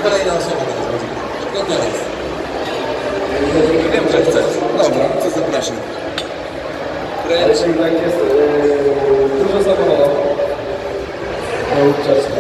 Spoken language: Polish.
kolejna osoba teraz będzie. No teraz. Wiem, że chcesz. Dobra, to zapraszam. Ale tak jest dużo samochodów.